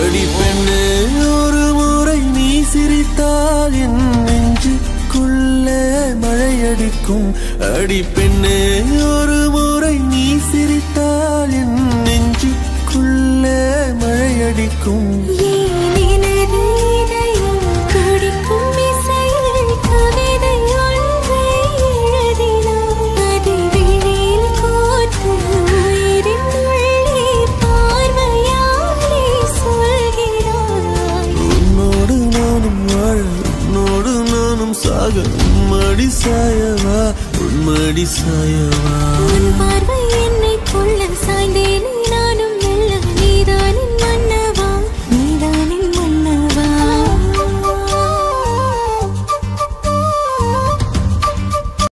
அடி பெண்ணே ஒரு முறை நீ சிரித்தால் என் நெஞ்சுக்குள்ளே மழையடிக்கும் அடி பெண்ணே ஒரு முறை நீ சிரித்தால் என் நெஞ்சுக்குள்ளே மழையடிக்கும் உன்மடி சாயவா